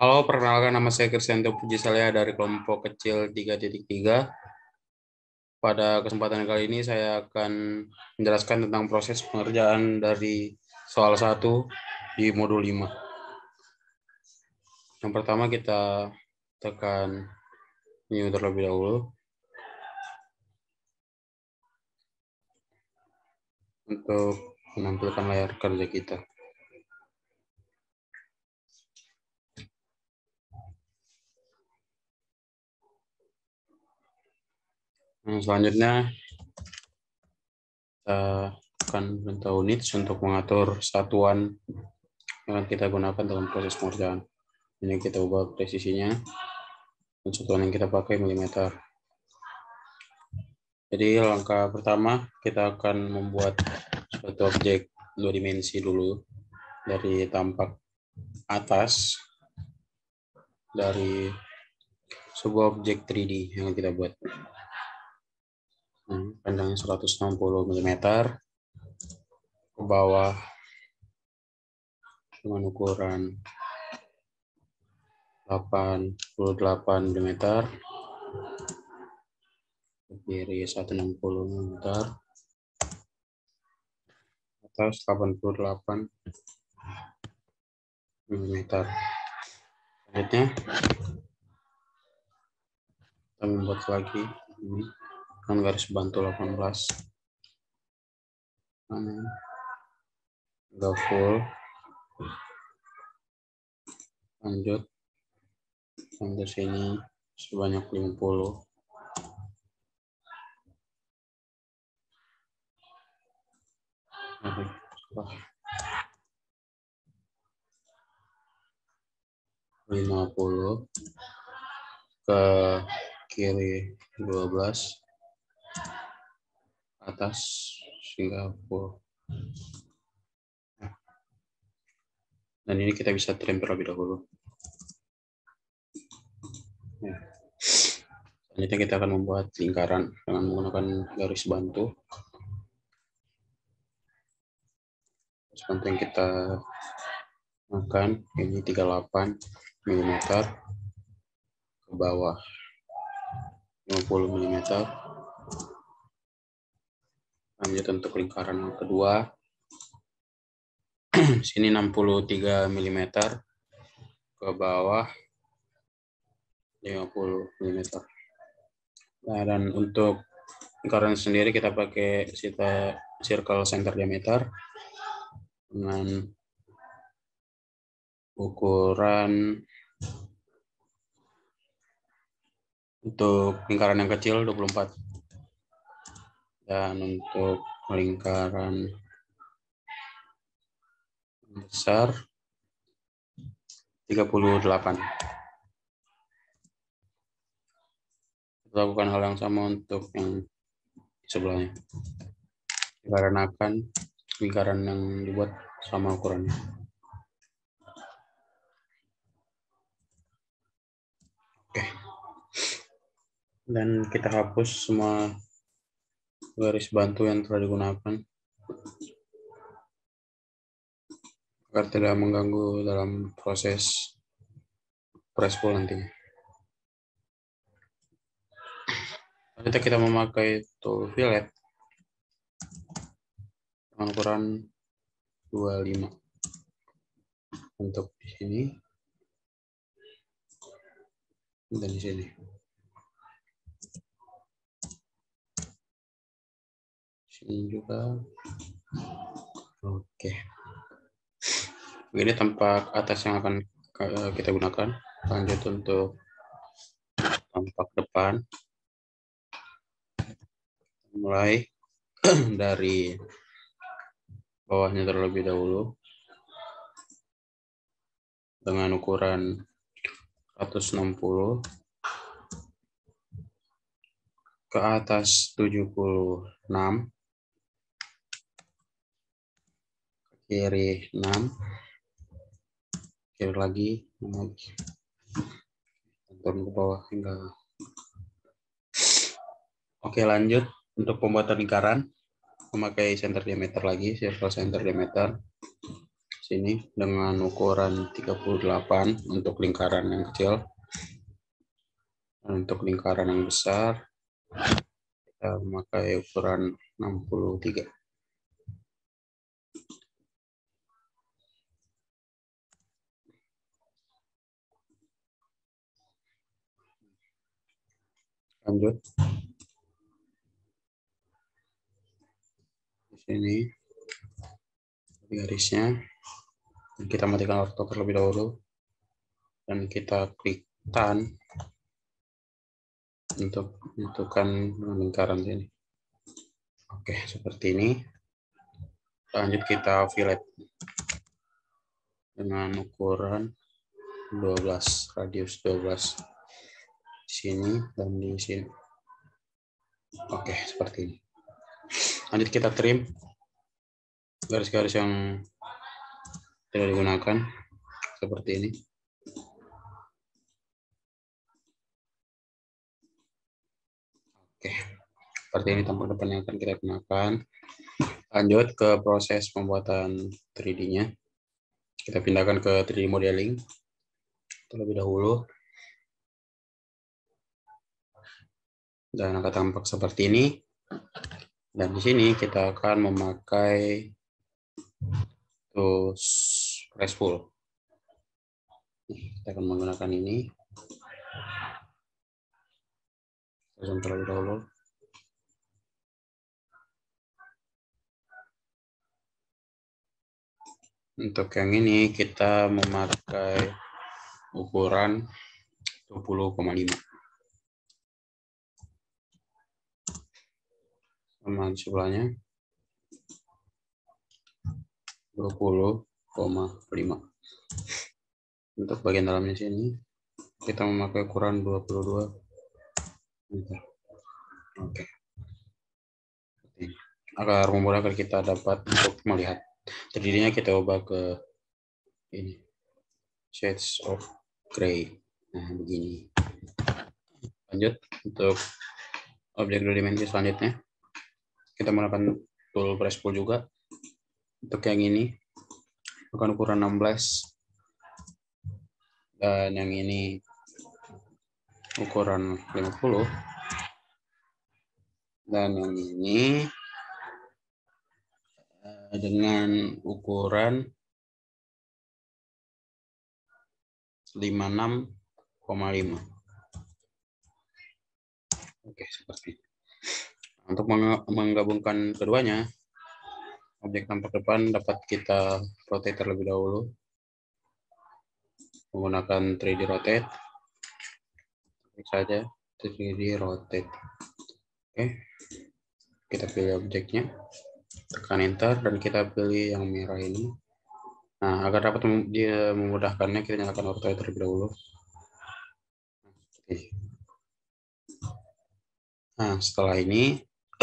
Halo, perkenalkan nama saya Kristianto Puji Saleh dari kelompok kecil 3.3. Pada kesempatan kali ini saya akan menjelaskan tentang proses pengerjaan dari soal 1 di modul 5. Yang pertama kita tekan new terlebih dahulu untuk menampilkan layar kerja kita. Selanjutnya kita akan perintah units untuk mengatur satuan yang akan kita gunakan dalam proses pengerjaan. Ini kita ubah presisinya, dan satuan yang kita pakai milimeter. Jadi langkah pertama kita akan membuat suatu objek 2 dimensi dulu dari tampak atas dari sebuah objek 3D yang kita buat. Panjangnya 160 mm ke bawah dengan ukuran 88 mm, ke kiri 160 mm, atas 88 mm. Selanjutnya kita membuat lagi ini dengan garis bantu 18, enggak full. Lanjut sampai sini sebanyak 50. Lima 50 ke kiri 12, atas Singapura. Dan ini kita bisa trim terlebih dahulu. Selanjutnya kita akan membuat lingkaran dengan menggunakan garis bantu. Garis bantu yang kita gunakan ini 38 mm ke bawah 50 mm. Lanjut untuk lingkaran yang kedua, sini 63 mm ke bawah 50 mm. Nah, dan untuk lingkaran sendiri kita pakai circle center diameter dengan ukuran untuk lingkaran yang kecil 24 dan untuk lingkaran besar 38. Lakukan hal yang sama untuk yang sebelahnya, dikarenakan lingkaran yang dibuat sama ukurannya. Oke, dan kita hapus semua garis bantu yang telah digunakan agar tidak mengganggu dalam proses press pull nantinya. Nanti kita memakai tool fillet dengan ukuran 25 untuk di sini dan di sini. Sini juga. Oke. Begini tampak atas yang akan kita gunakan. Lanjut untuk tampak depan. Mulai dari bawahnya terlebih dahulu dengan ukuran 160 ke atas 76, ke kiri 6, kiri lagi, turun ke bawah hingga. Oke, lanjut untuk pembuatan lingkaran memakai center diameter lagi, circle center diameter sini dengan ukuran 38 untuk lingkaran yang kecil. Dan untuk lingkaran yang besar kita memakai ukuran 63. Lanjut. Di sini garisnya. Kita matikan orto terlebih dahulu. Dan kita klik tan untuk menentukan lingkaran sini. Oke, seperti ini. Lanjut kita fillet dengan ukuran 12, radius 12 di sini dan di sini. Oke, seperti ini. Lanjut kita trim garis-garis yang tidak digunakan seperti ini. Oke, seperti ini tampak depan yang akan kita gunakan. Lanjut ke proses pembuatan 3D-nya. Kita pindahkan ke 3D modeling terlebih dahulu. Dan akan tampak seperti ini. Dan di sini kita akan memakai tools press pull. Kita akan menggunakan ini. Zoom terlebih dahulu. Untuk yang ini kita memakai ukuran 20,5. Sama di sebelahnya 20,5. Untuk bagian dalamnya sini kita memakai ukuran 22 meter. Oke. Agar memudahkan kita dapat untuk melihat. Tadinya kita ubah ke ini shades of gray. Nah, begini. Lanjut untuk objek 2 dimensi selanjutnya. Kita menggunakan tool press pull juga. Untuk yang ini bukan ukuran 16 dan yang ini ukuran 50 dan yang ini dengan ukuran 56,5. Oke, seperti itu. Untuk menggabungkan keduanya, objek tampak depan dapat kita rotate terlebih dahulu menggunakan 3D rotate. Klik saja 3D rotate. Oke, kita pilih objeknya, tekan enter dan kita pilih yang merah ini. Nah, agar dapat dia memudahkannya, kita nyalakan auto terlebih dahulu. Nah, setelah ini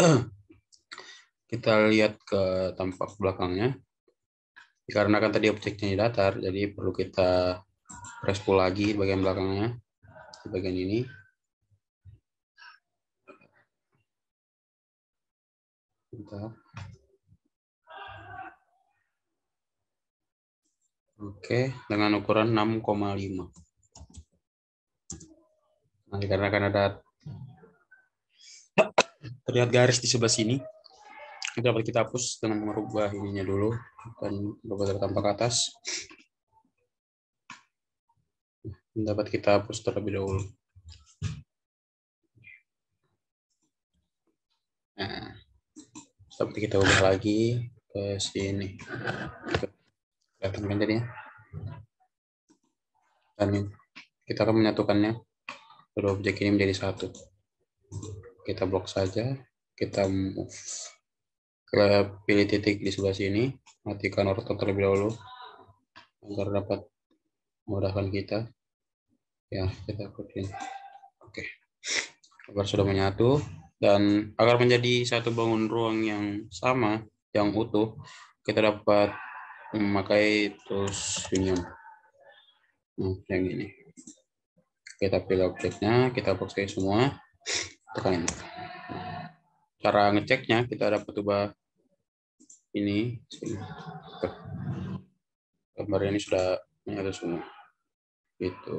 kita lihat ke tampak belakangnya. Dikarenakan tadi objeknya datar, jadi perlu kita press pull lagi bagian belakangnya, di bagian ini. Bentar. Oke, dengan ukuran 6,5. Nah, dikarenakan ada terlihat garis di sebelah sini, itu dapat kita hapus dengan merubah ininya dulu dan berubah dari tampak atas. Dapat kita hapus terlebih dahulu. Nah, seperti kita ubah lagi ke sini. Kelihatan kan jadinya? Dan kita akan menyatukannya kedua objek ini menjadi satu. Kita blok saja, kita move. Kita pilih titik di sebelah sini, matikan orto terlebih dahulu agar dapat memudahkan kita. Ya, kita ikutin. Oke. Agar sudah menyatu dan agar menjadi satu bangun ruang yang sama, yang utuh, kita dapat memakai tools union. Nah, yang ini. Kita pilih objeknya, kita pakai semua, tekan enter. Cara ngeceknya kita dapat ubah ini. gambar ini sudah menyatu semua. Gitu.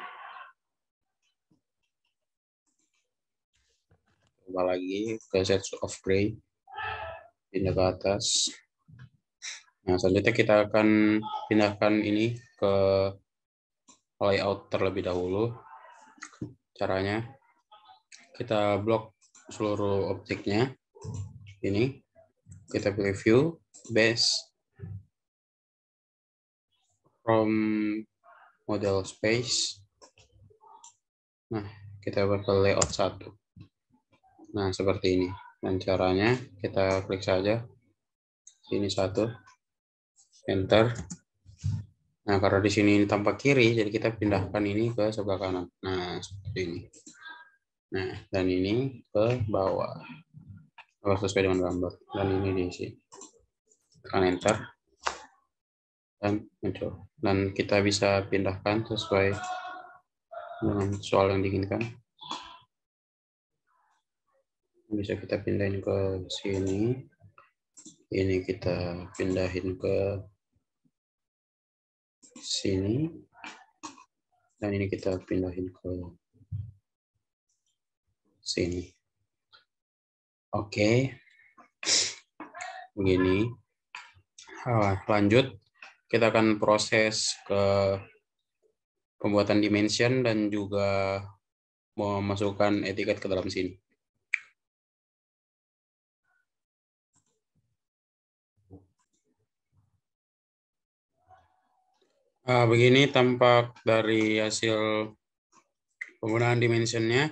Coba lagi ke shades of gray, pindah ke atas. Nah, selanjutnya kita akan pindahkan ini ke layout terlebih dahulu. Caranya, kita blok seluruh objeknya. Ini, kita pilih view, base, from model space. Nah, kita ke layout 1. Nah, seperti ini. Dan caranya, kita klik saja. Sini 1, enter. Nah, karena di sini ini tampak kiri, jadi kita pindahkan ini ke sebelah kanan. Nah, seperti ini. Nah, dan ini ke bawah. Harus sesuai dengan gambar. Dan ini diisi. Tekan enter. Dan muncul. Dan kita bisa pindahkan sesuai dengan soal yang diinginkan. Bisa kita pindahin ke sini. Ini kita pindahin ke sini. Dan ini kita pindahin ke sini. Oke. Begini. Lanjut. Kita akan proses ke pembuatan dimension dan juga memasukkan etiket ke dalam sini. Begini tampak dari hasil penggunaan dimensionnya.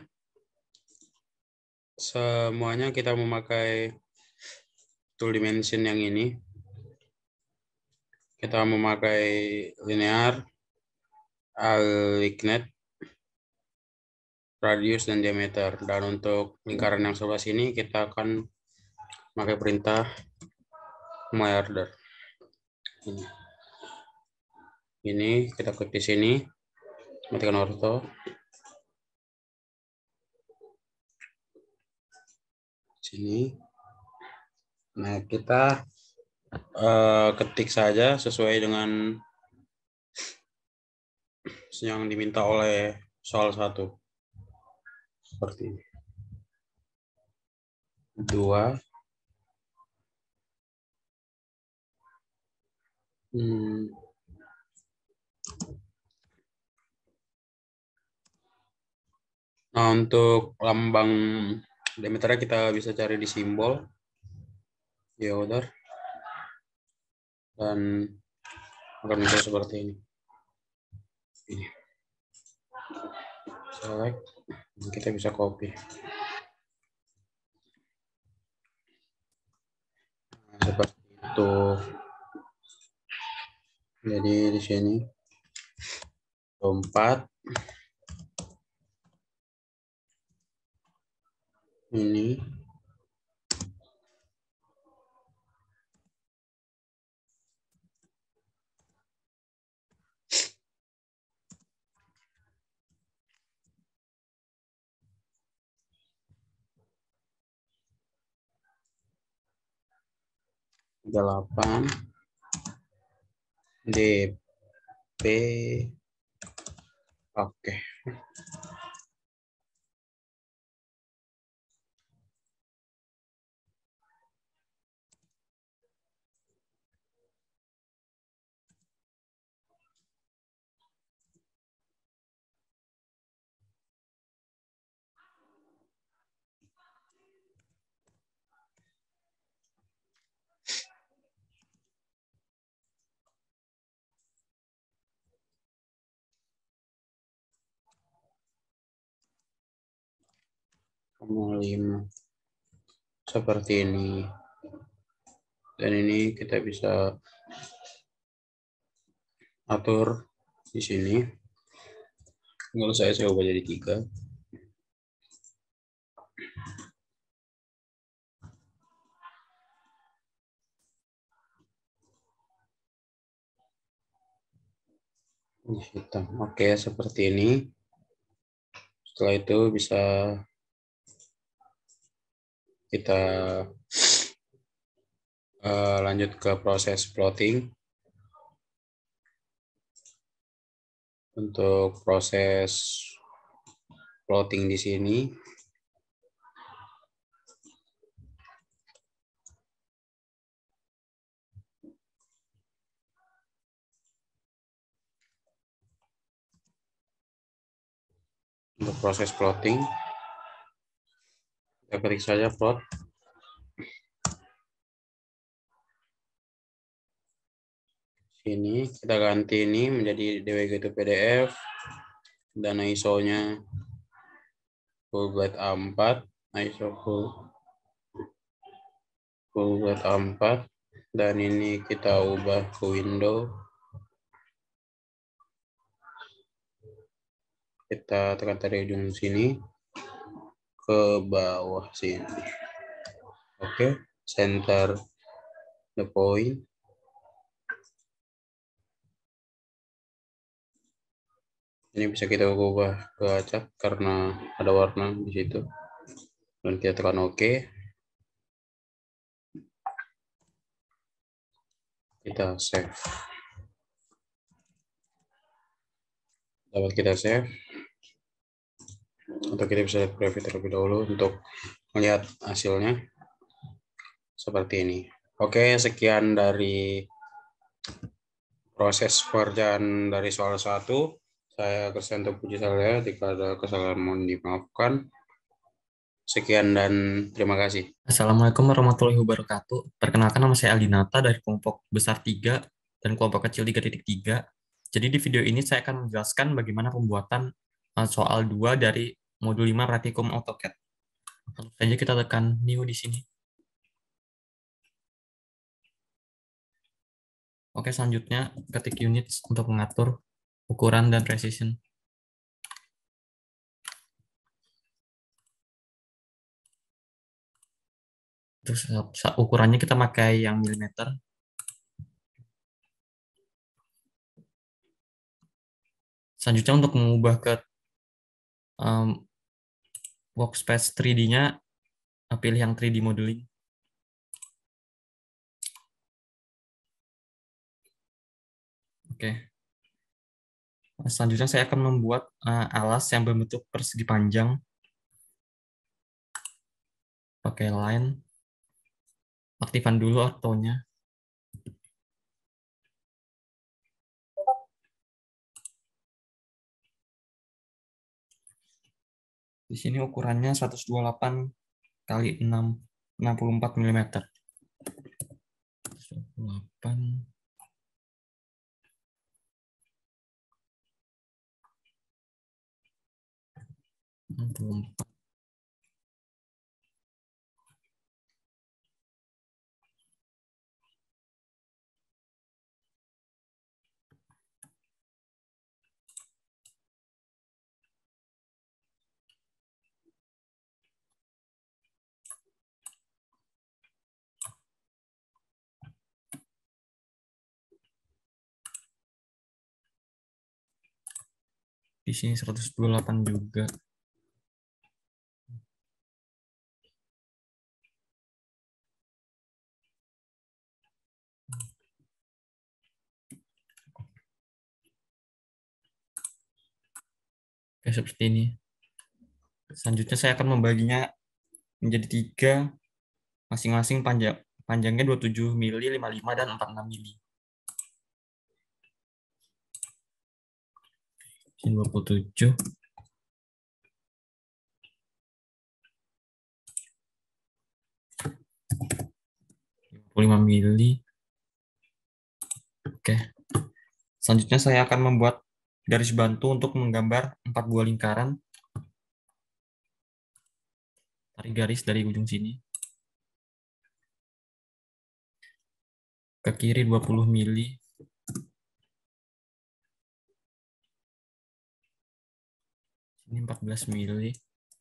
Semuanya kita memakai tool dimension yang ini. Kita memakai linear, alignate, radius, dan diameter. Dan untuk lingkaran yang sebelah sini kita akan memakai perintah my order. Ini kita klik di sini, matikan ortho. Sini. Nah, kita ketik saja sesuai dengan yang diminta oleh soal 1. Seperti ini. 2. Nah, untuk lambang diameternya kita bisa cari di simbol order dan akan muncul seperti ini. Select, kita bisa copy. Nah, seperti itu. Jadi di sini 4 ini delapan DP. Oke. Kamu 5 seperti ini. Dan ini kita bisa atur di sini. Kalau saya ubah jadi 3. Ini hitam. Oke, seperti ini. Setelah itu bisa kita lanjut ke proses plotting. Untuk proses plotting di sini, untuk proses plotting, kita ketik saja plot. Sini kita ganti ini menjadi DWG to PDF, dan ISO-nya full bed A4, ISO full bed A4, dan ini kita ubah ke window. Kita tekan dari ujung sini ke bawah sini. Oke, center the point. Ini bisa kita ubah ke acak karena ada warna di situ. Dan kita tekan OK. Kita save. Dapat kita save. Atau kita bisa lihat preview terlebih dahulu untuk melihat hasilnya seperti ini. Oke, sekian dari proses pekerjaan dari soal 1. Saya Kristianto Puji Saleh, jika ada kesalahan mohon dimaafkan. Sekian dan terima kasih. Assalamualaikum warahmatullahi wabarakatuh. Perkenalkan, nama saya Aldinata dari kelompok besar 3 dan kelompok kecil 3.3. Jadi di video ini saya akan menjelaskan bagaimana pembuatan soal 2 dari modul 5 praktikum AutoCAD. Langsung saja kita tekan new di sini. Oke, selanjutnya ketik units untuk mengatur ukuran dan precision. Terus ukurannya kita pakai yang milimeter. Selanjutnya untuk mengubah ke workspace 3D-nya, pilih yang 3D modeling. Oke. Selanjutnya saya akan membuat alas yang berbentuk persegi panjang. Pakai line. Aktifkan dulu autonya. Di sini ukurannya 128 kali 64 mm. 128 64. Di sini 128 juga. Oke, seperti ini. Selanjutnya saya akan membaginya menjadi 3, masing-masing panjangnya 27 mili, 55 dan 46 mili. Ini 27. 55 mili. Oke. Selanjutnya saya akan membuat garis bantu untuk menggambar 4 buah lingkaran. Tarik garis dari ujung sini. Ke kiri 20 mili. Ini 14 mili.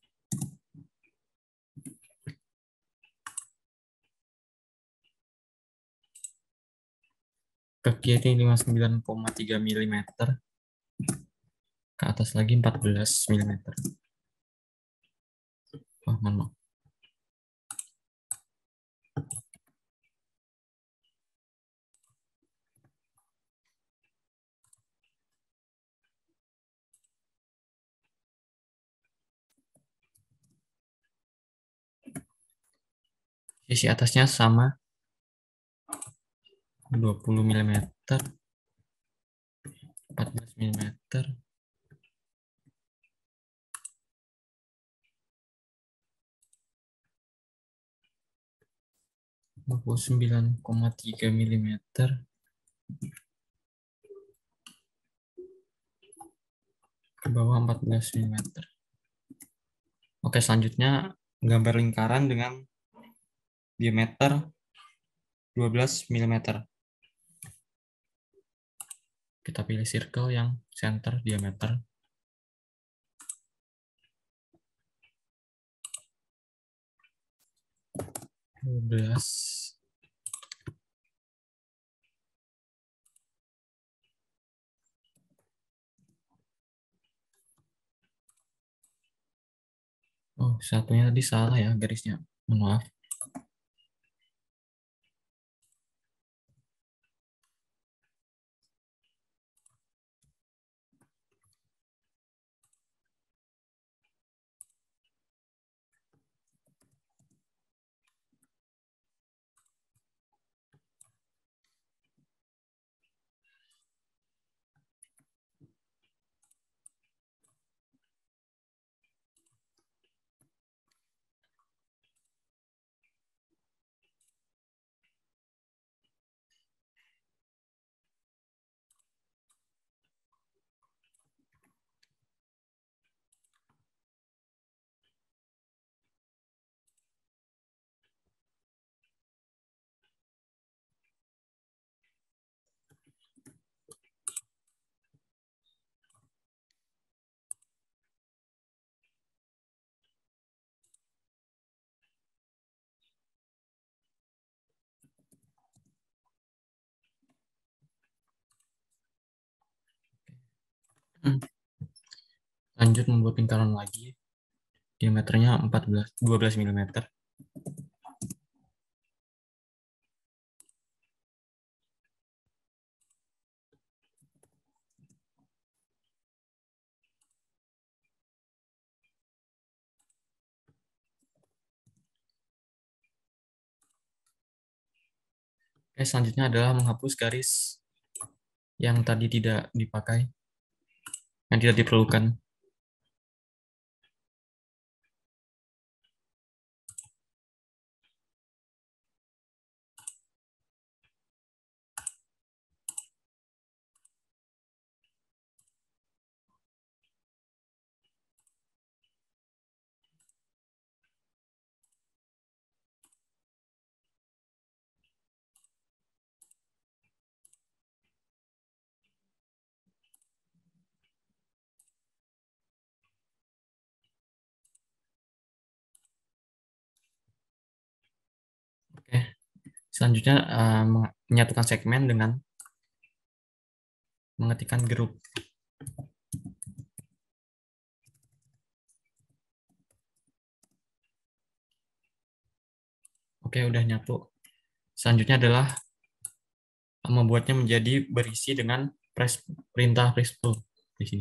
Ke kiri 59,3 mm. Ke atas lagi 14 mm. Oh, mohon maaf. Sisi atasnya sama 20 mm, 14 mm, 29,3 mm, ke bawah 14 mm. Oke, selanjutnya gambar lingkaran dengan diameter 12 mm. Kita pilih circle yang center diameter 12. Oh, satunya tadi salah ya garisnya. Mohon maaf. Lanjut membuat lingkaran lagi. Diameternya 12 mm. Oke, selanjutnya adalah menghapus garis yang tadi tidak dipakai, yang tidak diperlukan. Oke, selanjutnya menyatukan segmen dengan mengetikkan grup. Oke, udah nyatu. Selanjutnya adalah membuatnya menjadi berisi dengan perintah press pull di sini.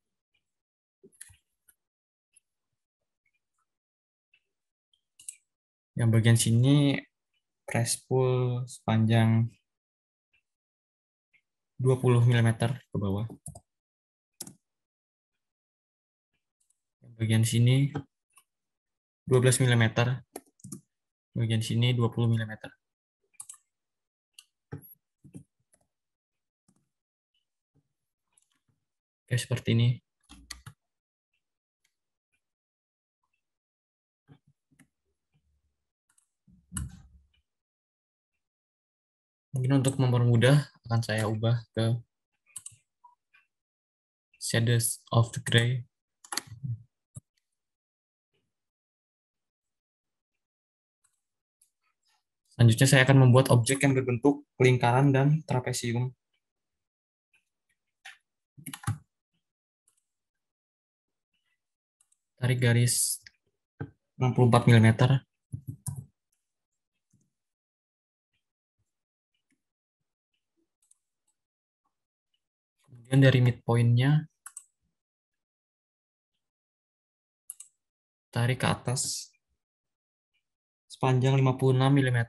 Yang bagian sini press pull sepanjang 20 mm ke bawah. Yang bagian sini 12 mm. Bagian sini 20 mm. Oke, seperti ini. Mungkin untuk mempermudah akan saya ubah ke shades of the gray. Selanjutnya saya akan membuat objek yang berbentuk lingkaran dan trapesium. Tarik garis 64 mm. Kemudian dari midpoint-nya tarik ke atas sepanjang 56 mm.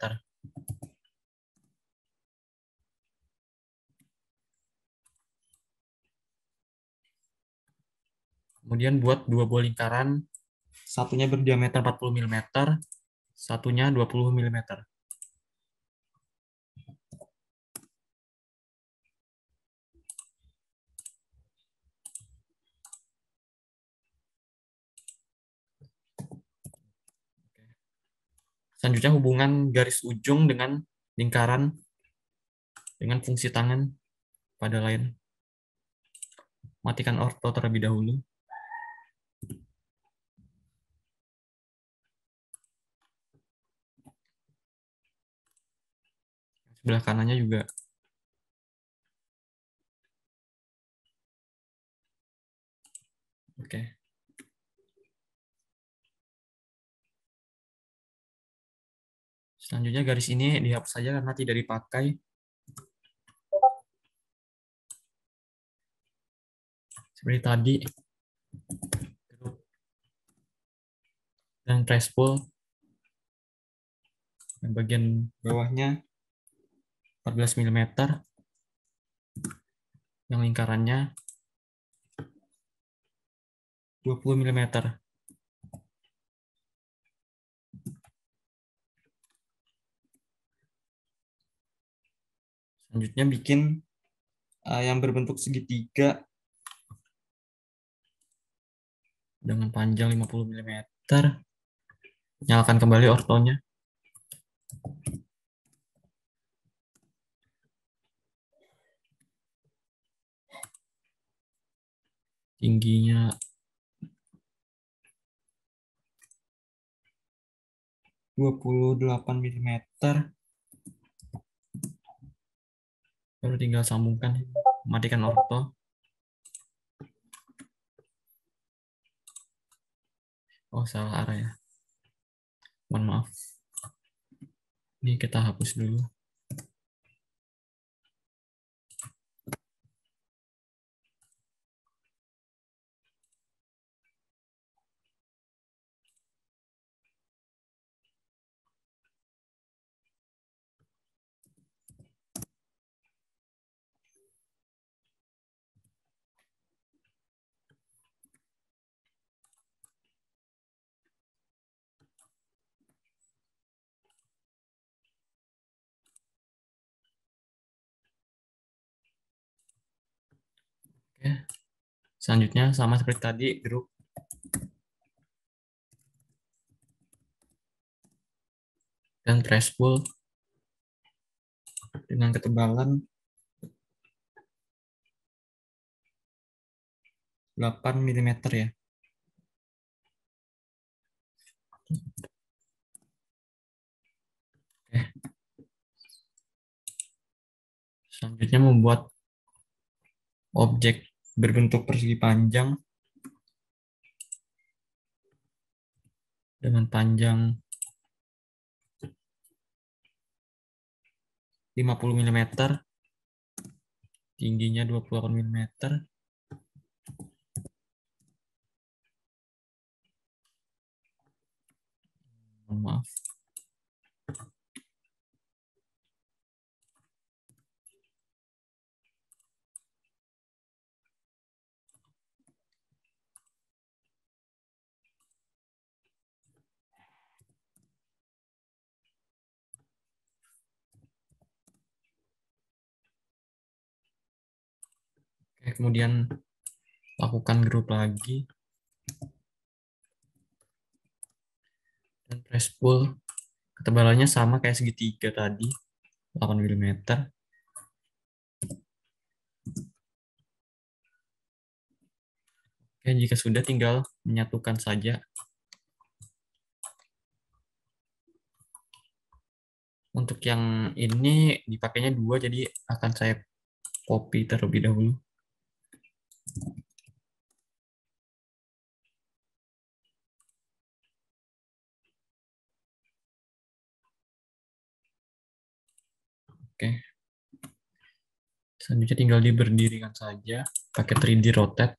Kemudian buat dua buah lingkaran, satunya berdiameter 40 mm, satunya 20 mm. Selanjutnya hubungan garis ujung dengan lingkaran dengan fungsi tangan pada lain. Matikan orto terlebih dahulu. Sebelah kanannya juga. Oke. Selanjutnya garis ini dihapus saja karena tidak dipakai. Seperti tadi. Dan press pull. Dan bagian bawahnya 14 mm. Yang lingkarannya 20 mm. Selanjutnya bikin yang berbentuk segitiga dengan panjang 50 mm. Nyalakan kembali ortonya. Tingginya 28 mm. Baru tinggal sambungkan. Matikan orto. Oh, salah arah ya. Mohon maaf. Ini kita hapus dulu. Oke. Selanjutnya sama seperti tadi, grup dan press pull dengan ketebalan 8 mm ya. Oke. Selanjutnya membuat objek berbentuk persegi panjang dengan panjang 50 mm, tingginya 28 mm. Mohon maaf. Oke, kemudian lakukan grup lagi dan press pull. Ketebalannya sama kayak segitiga tadi, 8 mm. Oke, jika sudah tinggal menyatukan saja. Untuk yang ini dipakainya 2, jadi akan saya copy terlebih dahulu. Oke. Selanjutnya tinggal diberdirikan saja pakai 3D rotate.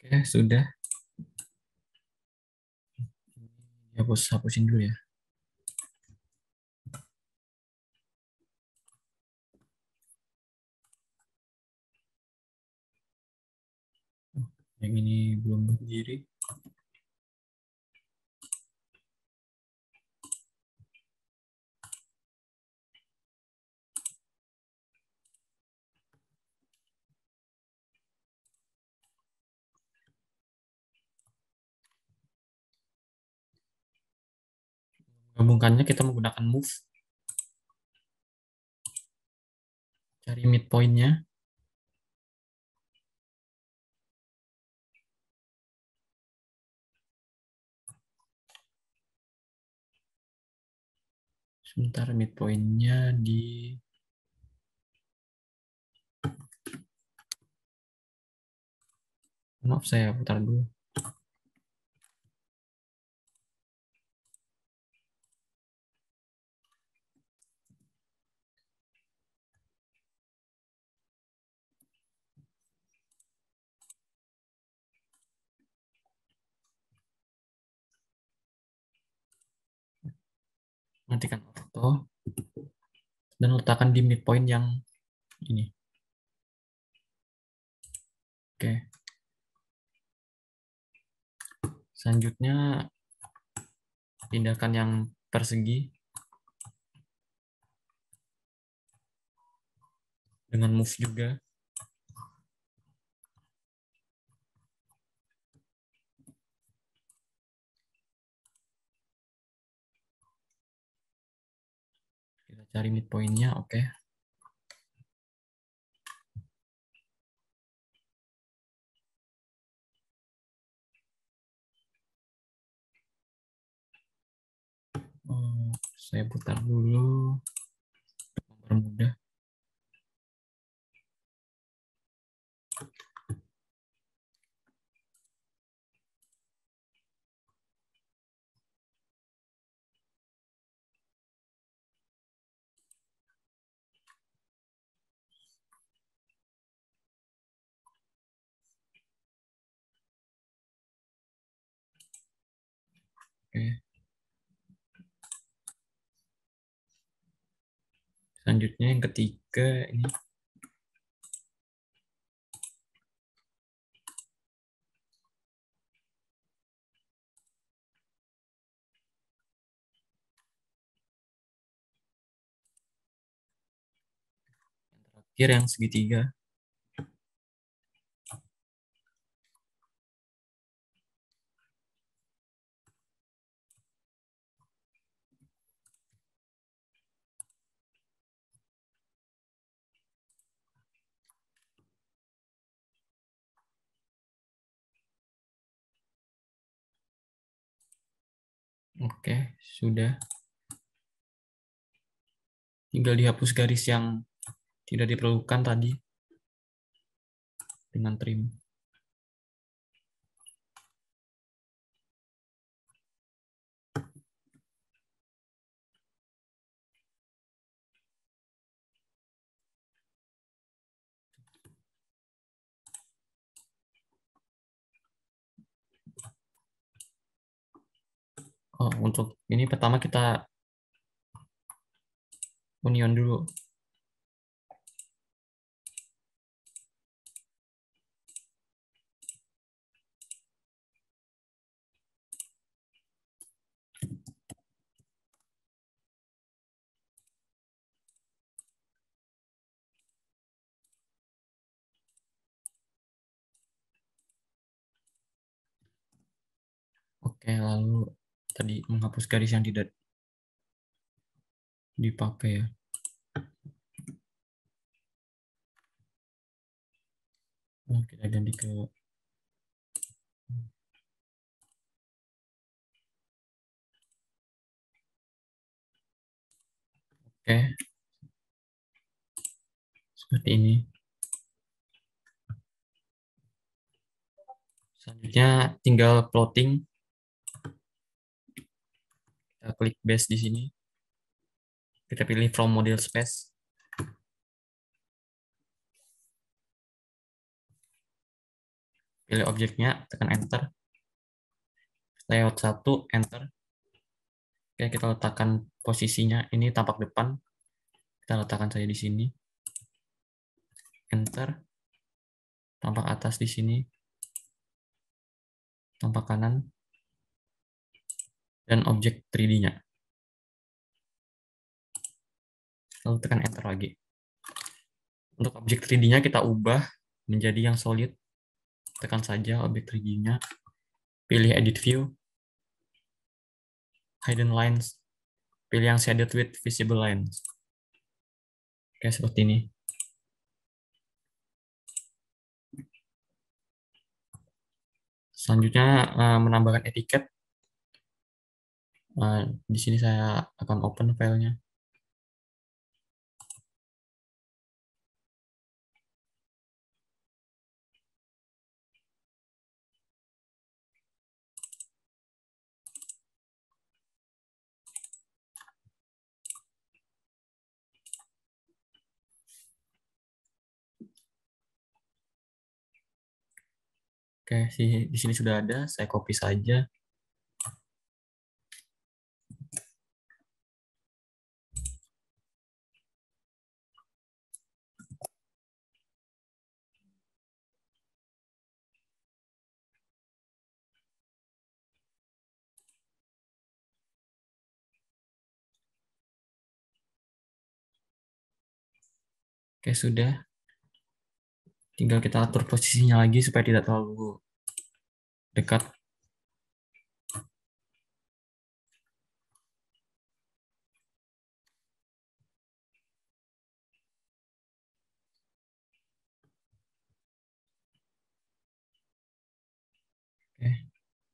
Oke, sudah. Hapusin dulu ya. Yang ini belum berdiri. Gabungkannya kita menggunakan move. Cari midpoint-nya. Sebentar, midpoint-nya di... Maaf, saya putar dulu. Matikan auto. Dan letakkan di midpoint yang ini. Oke. Selanjutnya, pindahkan yang persegi dengan move juga. Kita cari midpoint-nya, oke. Saya putar dulu. Mempermudah. Oke. Selanjutnya yang ketiga ini. Yang terakhir yang segitiga. Oke, sudah. Tinggal dihapus garis yang tidak diperlukan tadi dengan trim. Oh, untuk ini pertama kita union dulu. Oke, lalu tadi menghapus garis yang tidak dipakai ya. Oh, kita ganti ke oke, seperti ini. Selanjutnya tinggal plotting. Kita klik base di sini. Kita pilih from model space. pilih objeknya, tekan enter, layout 1, enter. Oke, kita letakkan posisinya, ini tampak depan, kita letakkan saja di sini, enter, tampak atas di sini, tampak kanan, dan objek 3D-nya. Lalu tekan enter lagi. Untuk objek 3D-nya kita ubah menjadi yang solid, tekan saja objek 3D-nya, pilih edit view, hidden lines, pilih yang shaded with visible lines. Oke, seperti ini. Selanjutnya menambahkan etiket. Di sini saya akan open filenya. Oke, di sini sudah ada, saya copy saja. Oke, sudah. Tinggal kita atur posisinya lagi supaya tidak terlalu dekat. Oke.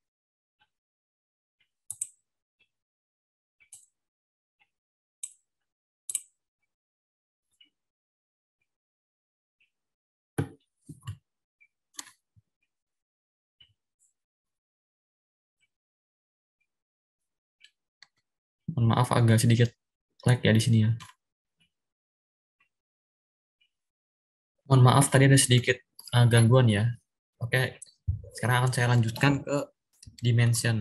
Mohon maaf agak sedikit lag ya di sini ya. Mohon maaf tadi ada sedikit gangguan ya. Oke, sekarang akan saya lanjutkan ke dimension.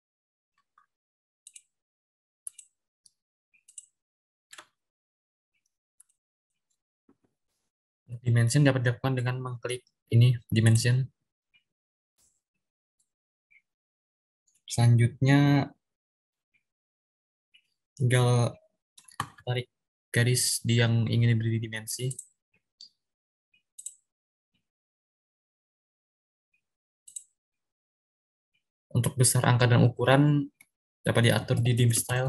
Dimension dapat dilakukan dengan mengklik ini dimension. Selanjutnya tinggal tarik garis di yang ingin diberi dimensi. Untuk besar angka dan ukuran dapat diatur di dim style.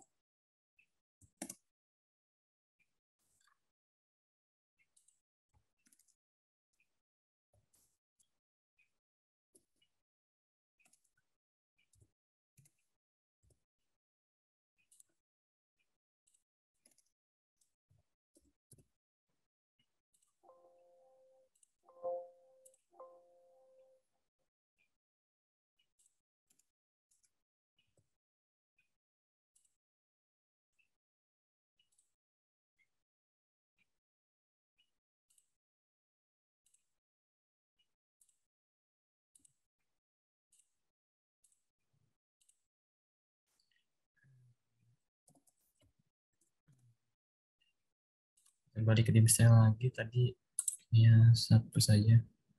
Kembali ke dim style lagi tadi ya satu saja.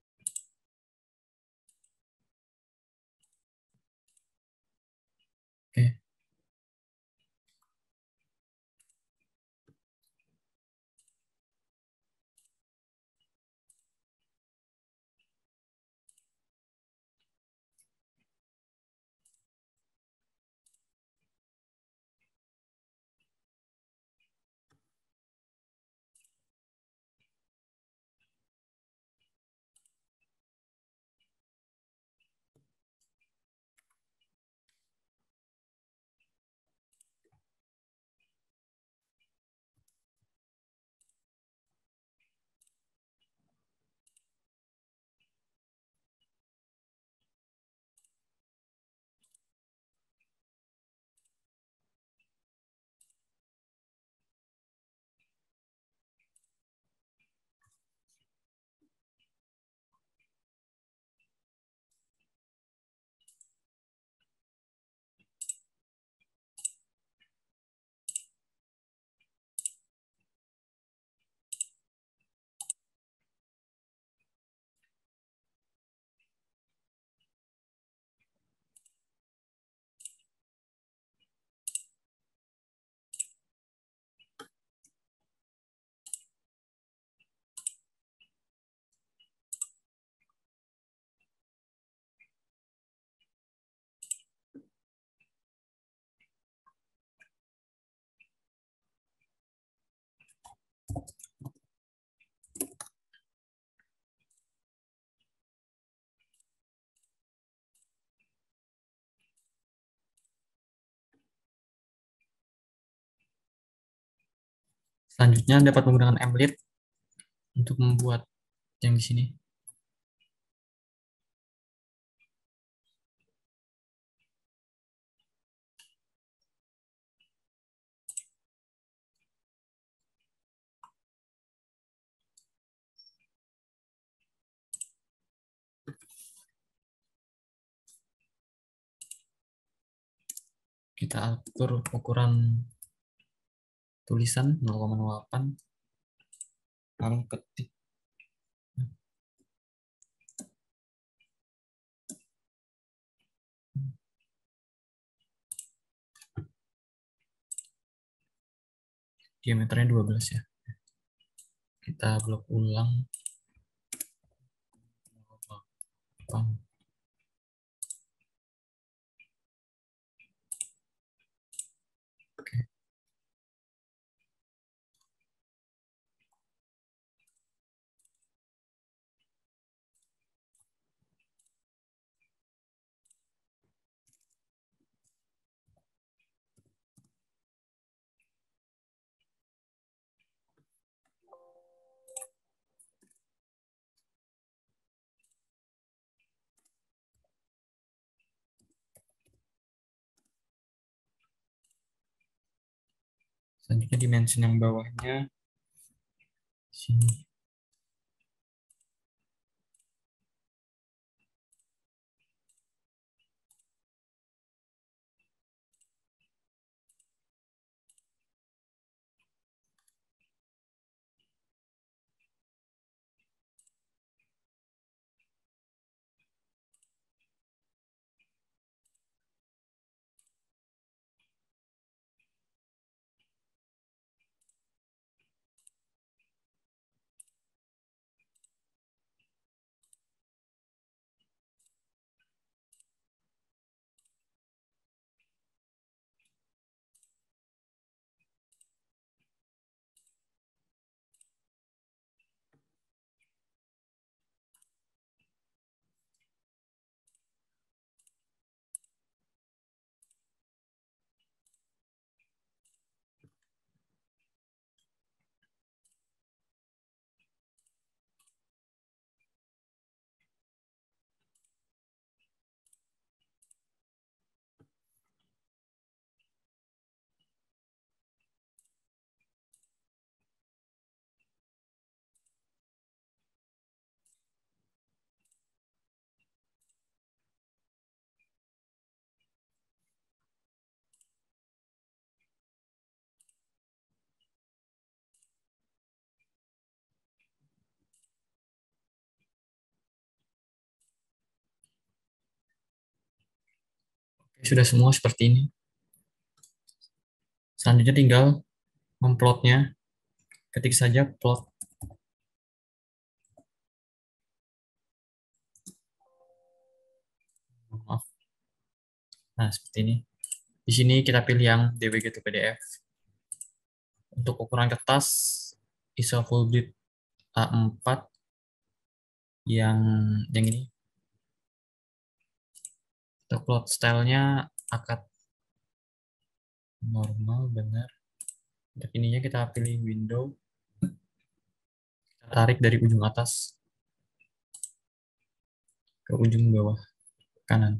Oke. Selanjutnya dapat menggunakan mlib untuk membuat yang di sini. Kita atur ukuran tulisan 0,08, lalu ketik. Diameternya 12 ya. Kita blok ulang. Oke. Selanjutnya dimension yang bawahnya sini. Oke, sudah semua seperti ini. Selanjutnya tinggal memplotnya. Ketik saja plot. Maaf. Nah, seperti ini. Di sini kita pilih yang DWG to PDF. Untuk ukuran kertas, ISO full bit A4 yang ini. Untuk plot stylenya akad normal benar. Untuk ininya kita pilih window. Kita tarik dari ujung atas ke ujung bawah kanan.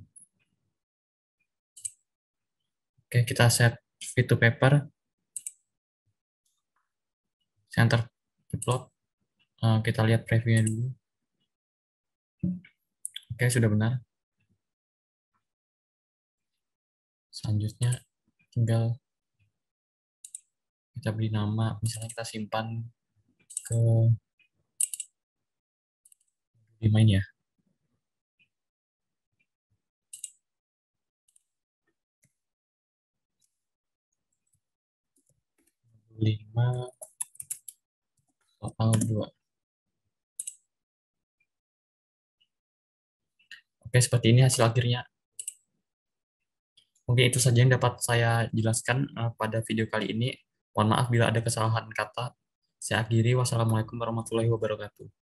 Oke, kita set fit to paper. Center to plot. Kita lihat previewnya dulu. Oke, sudah benar. Selanjutnya tinggal kita beri nama, misalnya kita simpan ke 5 ini ya. 5 total 2. Oke, seperti ini hasil akhirnya. Mungkin itu saja yang dapat saya jelaskan pada video kali ini. Mohon maaf bila ada kesalahan kata. Saya akhiri. Wassalamualaikum warahmatullahi wabarakatuh.